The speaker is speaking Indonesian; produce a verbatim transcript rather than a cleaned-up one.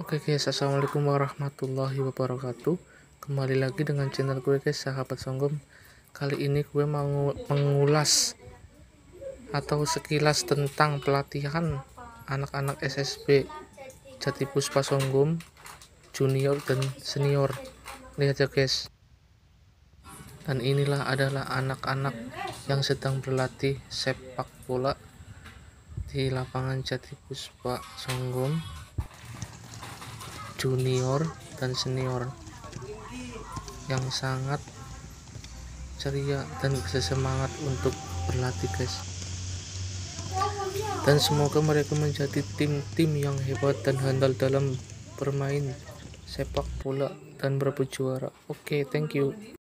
Oke guys, assalamualaikum warahmatullahi wabarakatuh. Kembali lagi dengan channel gue guys, sahabat Songgom. Kali ini gue mau mengulas atau sekilas tentang pelatihan anak-anak S S B Jatipuspa Songgom junior dan senior. Lihat ya guys. Dan inilah adalah anak-anak yang sedang berlatih sepak bola di lapangan Jatipuspa Songgom junior dan senior, yang sangat ceria dan bersemangat untuk berlatih guys. Dan semoga mereka menjadi tim-tim yang hebat dan handal dalam bermain sepak bola dan berebut juara. Oke, okay, thank you.